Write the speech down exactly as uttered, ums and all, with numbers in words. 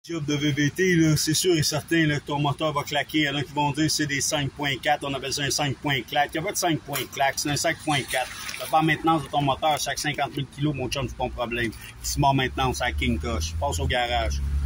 Job de V V T, c'est sûr et certain là, que ton moteur va claquer. Il y en a qui vont dire que c'est des cinq point quatre, on appelle ça un cinq point claque. Il n'y a pas de cinq point claque, c'est un cinq point quatre. Tu vas faire maintenance de ton moteur chaque cinquante mille kilos, mon chum, c'est ton problème. Si mort maintenance à King Koch, passe au garage.